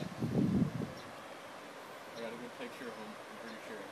I got a good picture of him, I'm pretty sure.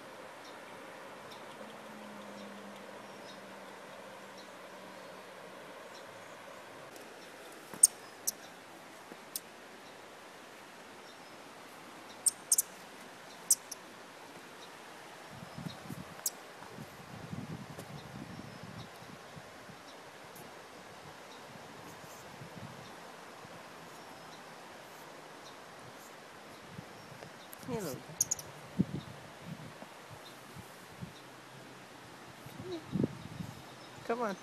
Hello. Come on.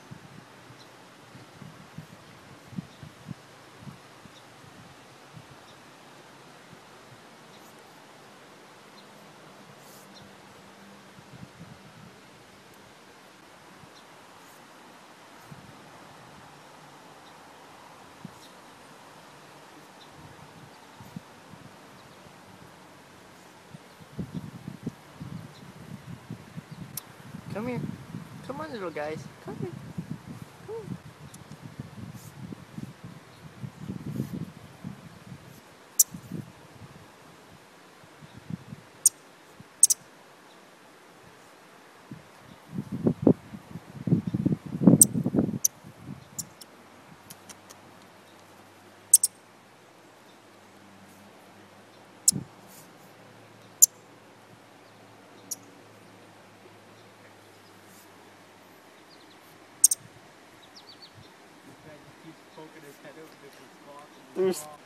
Come here. Come on, little guys. Come here. Come here. This guy just keeps poking his head out with this spot. There's